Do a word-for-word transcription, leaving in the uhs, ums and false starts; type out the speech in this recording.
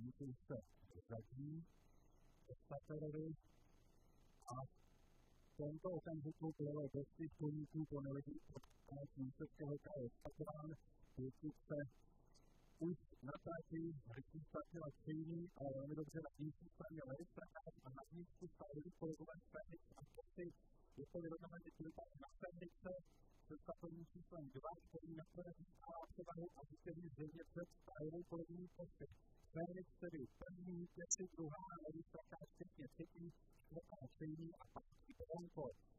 závodníků se řadí do Staterovi a v tomto okamžiku bylo dosti koníků po neledí od Mnišovského kraje Statrán, pětice už na trati, rychlý startila Čejný, ale velmi dobře na nízký straně Larry Strakář a na nízku stávají kolegové Fenix a Kosy. Je to vyrovnané dělitání na Fenixe se startovním číslem dva, který nakonec získává převahu a vítězí zřejmě před stájovou kolegyní Kosy. Fenix tedy první, Kosy druhá, Larry Strakář pěkně třetí, čtvrtá Čejný a pátý Bronco.